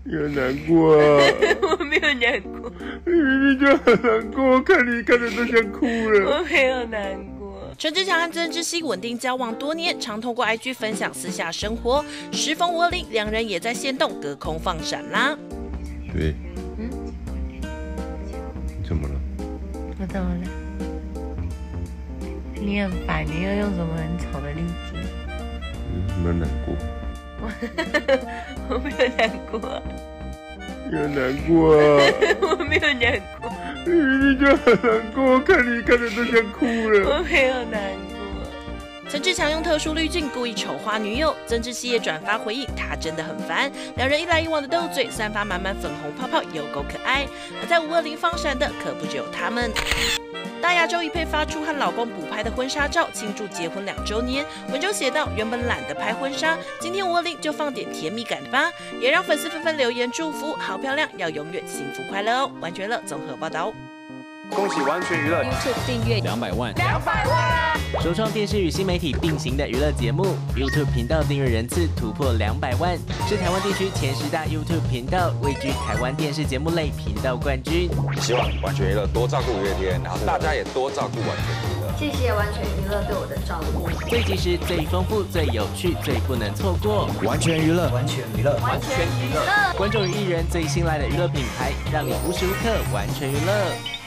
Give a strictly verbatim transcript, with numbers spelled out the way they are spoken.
你很难过啊！ 我没有难过， 你明明就很难过，看你看着都想哭了。 我没有难过。 陈志强和曾志熙稳定交往多年，常透过 I G 分享私下生活。时逢五二零，两人也在限动隔空放闪啦。 对， 嗯， 你怎么了？ 我怎么了？你很烦，你又用什么很丑的例子？ 嗯，蛮难过。 我没有难过， 你很难过啊！ 我没有难过， 你明明就很难过，看你看着都想哭了。 我没有难过。 陈志强用特殊滤镜故意丑化女友，曾志熙也转发回应，他真的很烦。两人一来一往的斗嘴，散发满满粉红泡泡，有够可爱。而在五二零放闪的可不只有他们。大亚洲一配发出和老公补拍的婚纱照，庆祝结婚两周年。文中写道：原本懒得拍婚纱，今天五二零就放点甜蜜感吧，也让粉丝纷纷留言祝福，好漂亮，要永远幸福快乐哦。完全乐综合报道。 恭喜完全娱乐 YouTube 订阅两百万， 两百万， 首创电视与新媒体并行的娱乐节目 ，YouTube 频道订阅人次突破两百万，是台湾地区前十大 YouTube 频道，位居台湾电视节目类频道冠军。 希望完全娱乐多照顾五月天，然后大家也多照顾完全娱乐。 谢谢完全娱乐对我的照顾。 最及时、最丰富、最有趣、最不能错过。 完全娱乐，完全娱乐， 完全娱乐。 观众与艺人最信赖的娱乐品牌，让你无时无刻完全娱乐。